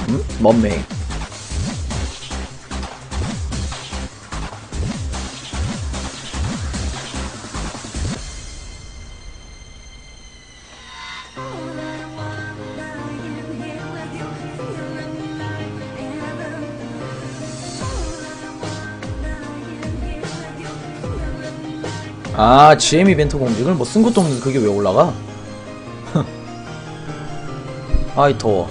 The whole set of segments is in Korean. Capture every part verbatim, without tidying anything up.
음? 뭔메 아, 지엠 이벤트 공직을 뭐 쓴 것도 없는데 그게 왜 올라가? 아이 더워.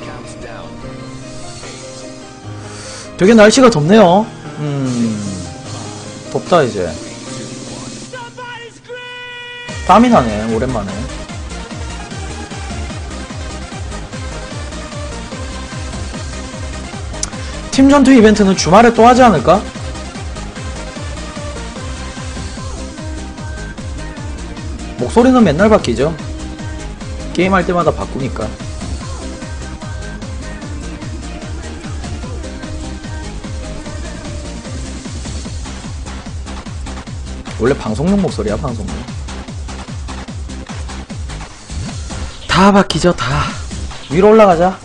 되게 날씨가 덥네요. 음 덥다 이제. 땀이 나네 오랜만에. 팀 전투 이벤트는 주말에 또 하지 않을까? 목소리는 맨날 바뀌죠. 게임할 때마다 바꾸니까. 원래 방송용 목소리야. 방송용 다 바뀌죠. 다. 위로 올라가자.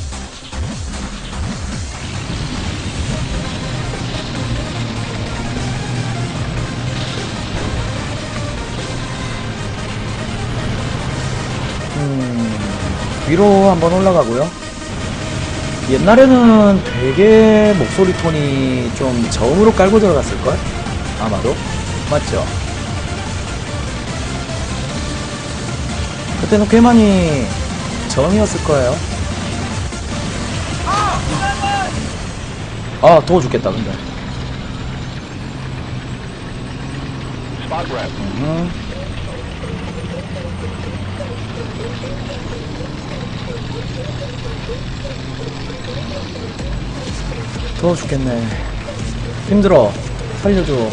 위로 한번 올라가고요. 옛날에는 되게 목소리 톤이 좀 저음으로 깔고 들어갔을걸? 아마도? 맞죠? 그때는 꽤 많이 저음이었을 거예요. 아, 더워 죽겠다, 근데. 음. 더워 죽겠네. 힘들어. 살려줘.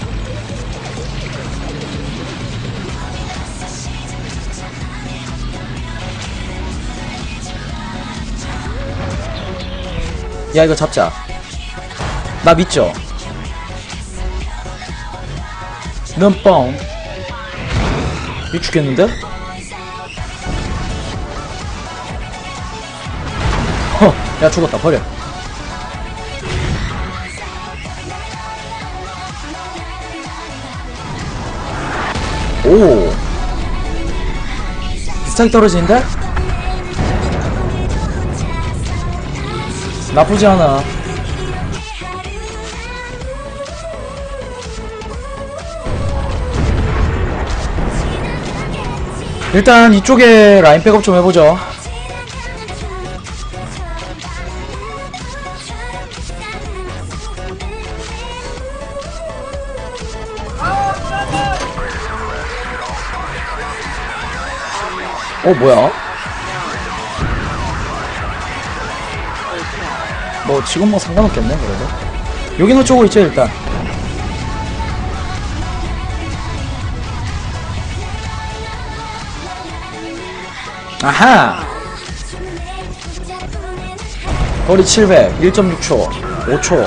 야, 이거 잡자. 나 믿죠? 넌 뻥. 이 죽겠는데? 허! 야, 죽었다. 버려. 오, 비슷하게 떨어지는데? 나쁘지 않아. 일단 이쪽에 라인 백업 좀 해보죠. 어, 뭐야? 뭐 지금 뭐 상관없겠네. 그래도 여기는 쪼고 있죠. 일단 아하! 거리 칠백, 일 점 육 초, 오 초,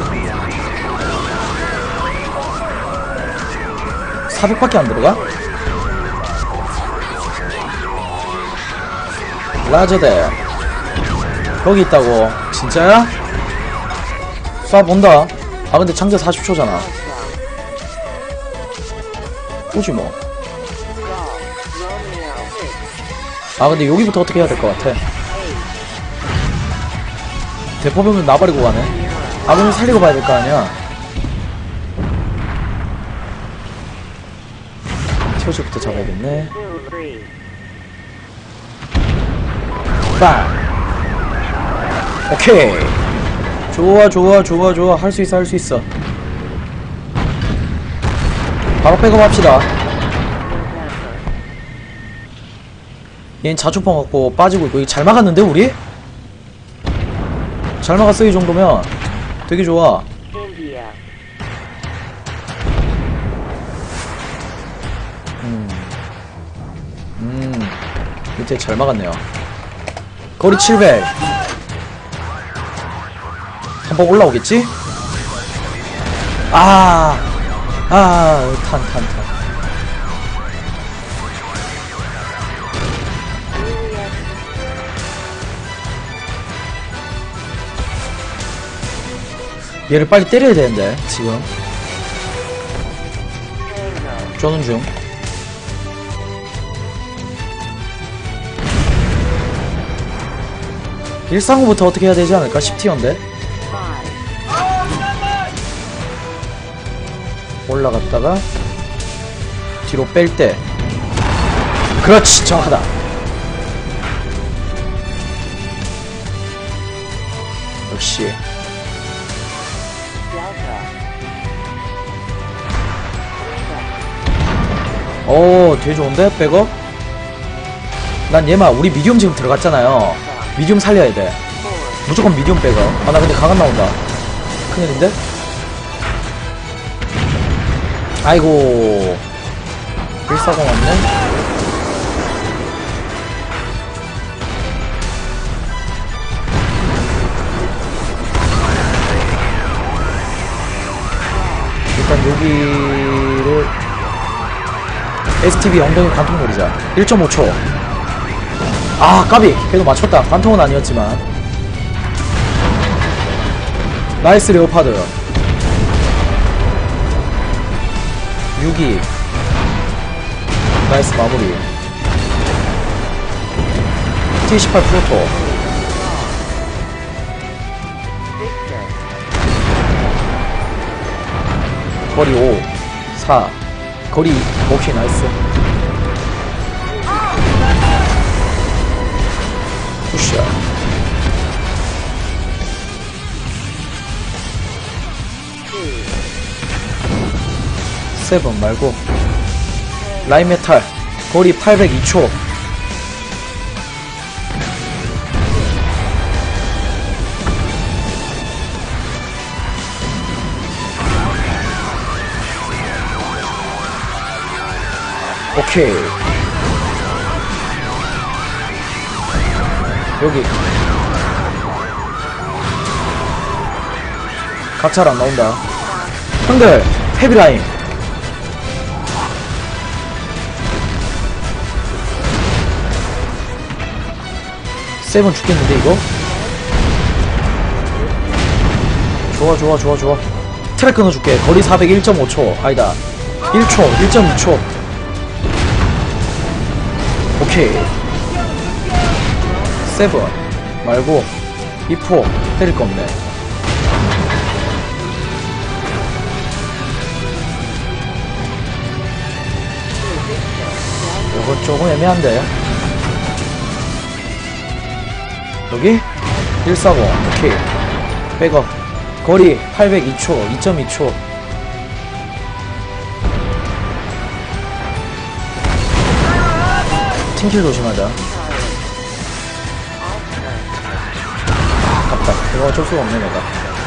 사백밖에 안 들어가? 라저대 거기 있다고. 진짜야? 쏴본다. 아 근데 장전 사십 초잖아 오지 뭐. 아 근데 여기부터 어떻게 해야 될 것 같아. 대포병은 나버리고 가네. 아군을 살리고 봐야 될 거 아니야. 티오즈부터 잡아야겠네. 빵. 오케이. 좋아 좋아 좋아 좋아. 할 수 있어 할 수 있어. 바로 백업 합시다. 얘는 자초펑 갖고 빠지고 있고. 이거 잘 막았는데 우리? 잘 막았어. 이 정도면 되게 좋아. 음, 음 밑에 잘 막았네요. 거리 칠백. 한번 올라오겠지? 아, 아, 탄, 탄, 탄. 얘를 빨리 때려야 되는데 지금 쪼는 중. 일상후부터 어떻게 해야 되지 않을까? 십 티어인데 올라갔다가 뒤로 뺄 때 그렇지 정확하다. 역시 오 되게 좋은데 백업? 난 얘만 우리 미디움 지금 들어갔잖아요. 미디움 살려야 돼. 무조건 미디움 백업. 아 나 근데 강한 나온다. 큰일인데? 아이고 일사공 왔네. 일단 여기를 에스티비 엉덩이 관통 노리자. 일 점 오 초. 아 까비 그래도 맞췄다. 관통은 아니었지만 나이스 레오파드. 육 위 나이스 마무리. 티 십팔 프로토 거리 오 사 거리 오케이 나이스. 푸샷 세븐 말고 라인 메탈 거리 팔백이 초. 오케이 여기 각잘 안 나온다. 형들 헤비라인 세븐 죽겠는데 이거? 좋아 좋아 좋아 좋아. 트랙 끊어줄게. 거리 사백 일 점 오 초 아니다 일 초 일 점 이 초. 오케이 세븐 말고 이포 때릴 거 없네. 이건 조금 애매한데. 여기 일사공 오케이 백업 거리 팔백이 초 이 점 이 초. 팀킬 조심하자. 아, 아깝다. 이거 어쩔 수가 없네 내가.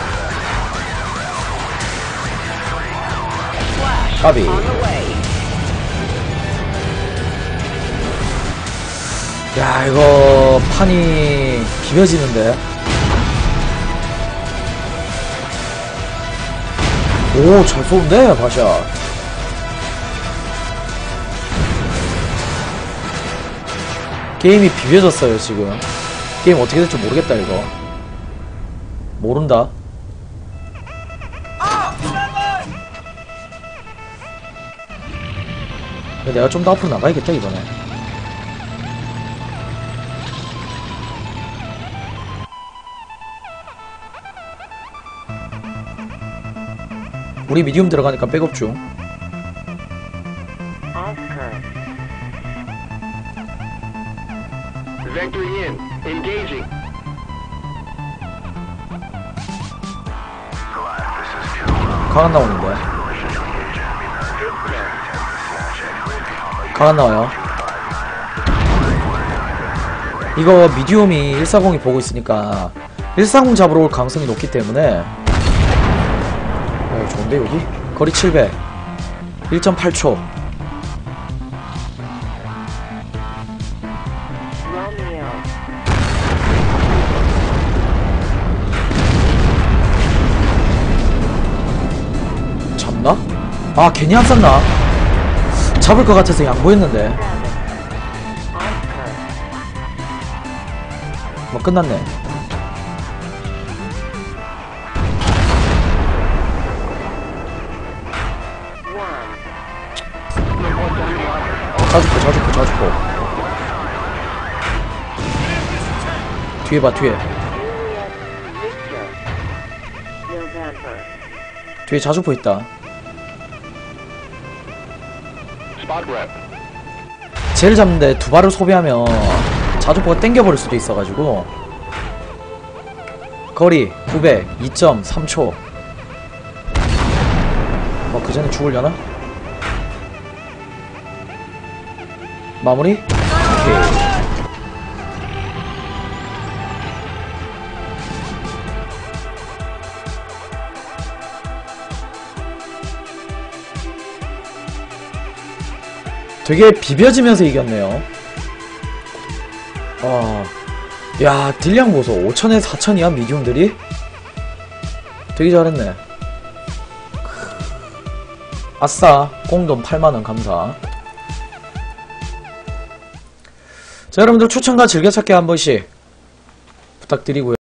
까비. 야 이거 판이 비벼지는데. 오 잘 쏘는데 바샤. 게임이 비벼졌어요 지금. 게임 어떻게 될지 모르겠다 이거. 모른다. 내가 좀 더 앞으로 나가야겠다 이번에. 우리 미디움 들어가니까 백업 중. Vectoring in. Engaging. 강한 나오는데. 강한 나와요. 이거 미디움이 일사공이 보고 있으니까 일사공 잡으러 올 가능성이 높기 때문에. 어, 좋은데 여기? 거리 칠백 일 점 팔 초. 잡나? 아 괜히 안 쐈나? 잡을 것 같아서 양보했는데. 뭐 끝났네. 자주포 자주포 자주포. 뒤에 봐 뒤에. 뒤에 자주포 있다. Spot rep. 쟤를 잡는데 두 발을 소비하면 자주포가 땡겨버릴 수도 있어가지고. 거리 구백, 이 점 삼 초. 뭐 그 전에 죽으려나? 마무리? 오케이. 되게 비벼지면서 이겼네요. 아, 야, 딜량 보소. 오천에 사천이야, 미디움들이? 되게 잘했네. 아싸, 공돈 팔만원 감사. 자, 여러분들 추천과 즐겨찾기 한 번씩 부탁드리고요.